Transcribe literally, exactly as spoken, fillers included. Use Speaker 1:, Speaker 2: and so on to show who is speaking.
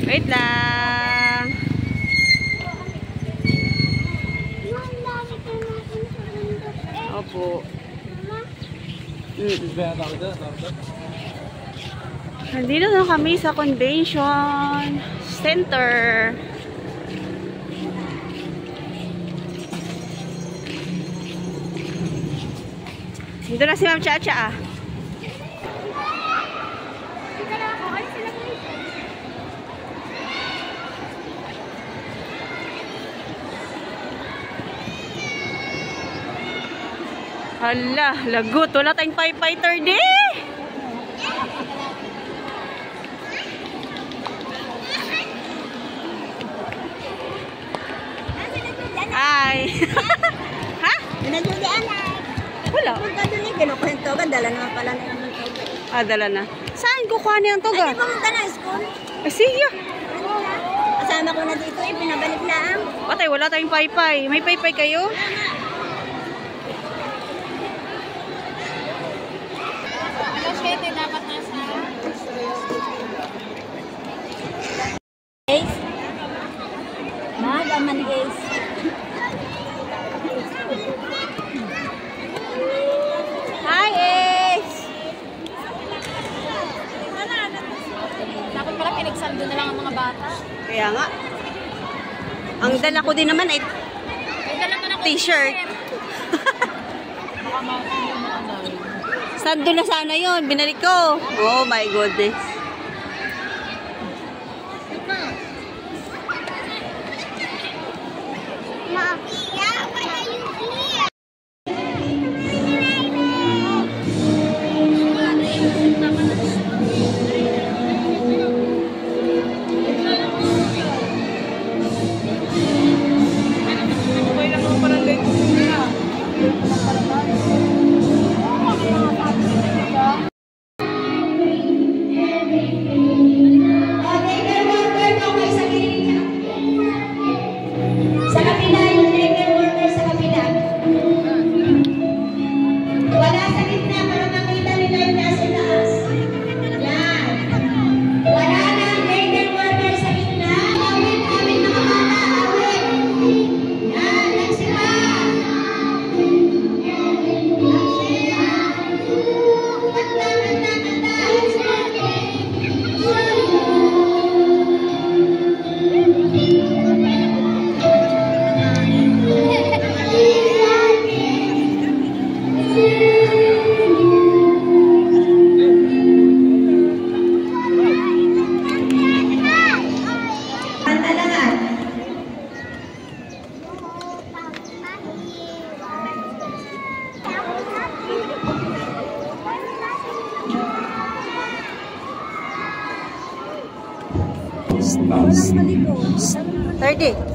Speaker 1: Wait lang. Opo. Mm. Nandito na kami sa convention center. Dito na si Ma'am Chacha ah. Hala, lagot. Wala tayong firefighter di. Ay. Ha?
Speaker 2: Najulian na.
Speaker 1: Wala.
Speaker 2: Punta doon eh. Kinukwento ka. Dala naman pala na naman toga.
Speaker 1: Ah, dala na. Saan kukuha niya ang toga?
Speaker 2: Ay, di pumunta na school.
Speaker 1: Eh, sige.
Speaker 2: Kasama ko na dito eh. Pinabalik na ang.
Speaker 1: Patay, wala tayong paypay. May paypay kayo?
Speaker 2: Dapat nasa Ace Magaman Ace Hi Ace.
Speaker 3: Dapat pala pinagsando na lang ang mga bata.
Speaker 1: Kaya nga. Ang dala ko din naman ay t-shirt. Sando na sana yun. Binalik ko. Oh my goodness.
Speaker 2: Ma, yeah, why are you here?
Speaker 1: thirty.